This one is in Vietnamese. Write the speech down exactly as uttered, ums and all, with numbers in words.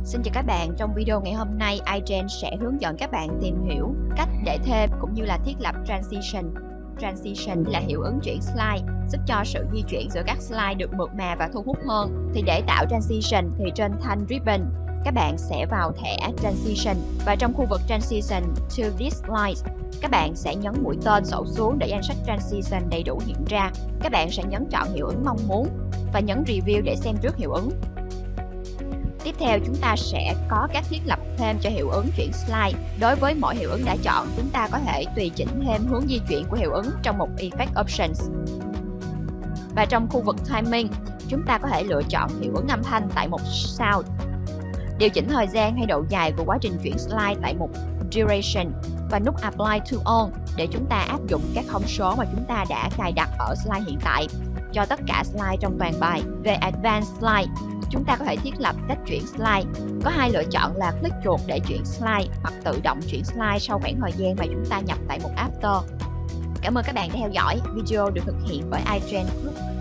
Xin chào các bạn, trong video ngày hôm nay, iGen sẽ hướng dẫn các bạn tìm hiểu cách để thêm cũng như là thiết lập Transition. Transition là hiệu ứng chuyển slide, giúp cho sự di chuyển giữa các slide được mượt mà và thu hút hơn. Thì để tạo Transition thì trên thanh Ribbon, các bạn sẽ vào thẻ Transition và trong khu vực Transition to this slide, các bạn sẽ nhấn mũi tên xổ xuống để danh sách Transition đầy đủ hiện ra. Các bạn sẽ nhấn chọn hiệu ứng mong muốn và nhấn Review để xem trước hiệu ứng. Tiếp theo chúng ta sẽ có các thiết lập thêm cho hiệu ứng chuyển slide. Đối với mỗi hiệu ứng đã chọn, chúng ta có thể tùy chỉnh thêm hướng di chuyển của hiệu ứng trong mục Effect Options. Và trong khu vực Timing, chúng ta có thể lựa chọn hiệu ứng âm thanh tại mục Sound. Điều chỉnh thời gian hay độ dài của quá trình chuyển slide tại mục Duration và nút Apply to All để chúng ta áp dụng các thông số mà chúng ta đã cài đặt ở slide hiện tại cho tất cả slide trong toàn bài. Về Advanced Slide, chúng ta có thể thiết lập cách chuyển slide. Có hai lựa chọn là click chuột để chuyển slide hoặc tự động chuyển slide sau khoảng thời gian mà chúng ta nhập tại mục After. Cảm ơn các bạn đã theo dõi. Video được thực hiện bởi iGen Group.